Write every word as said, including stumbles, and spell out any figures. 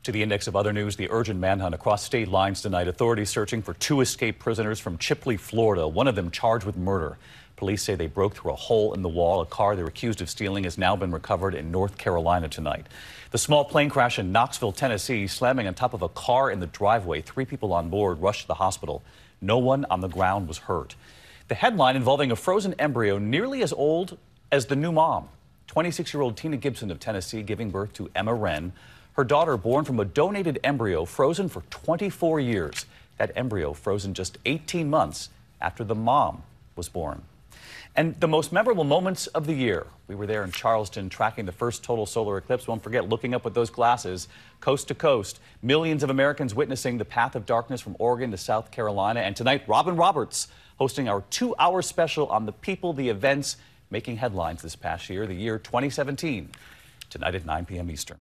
To the index of other news, the urgent manhunt across state lines tonight. Authorities searching for two escaped prisoners from Chipley, Florida, one of them charged with murder. Police say they broke through a hole in the wall. A car they're accused of stealing has now been recovered in North Carolina tonight. The small plane crash in Knoxville, Tennessee, slamming on top of a car in the driveway. Three people on board rushed to the hospital. No one on the ground was hurt. The headline involving a frozen embryo nearly as old as the new mom. twenty-six-year-old Tina Gibson of Tennessee giving birth to Emma Wren. Her daughter born from a donated embryo frozen for twenty-four years. That embryo frozen just eighteen months after the mom was born. And the most memorable moments of the year. We were there in Charleston tracking the first total solar eclipse. Won't forget looking up with those glasses, coast to coast. Millions of Americans witnessing the path of darkness from Oregon to South Carolina. And tonight, Robin Roberts hosting our two-hour special on the people, the events making headlines this past year, the year twenty seventeen. Tonight at nine p m Eastern.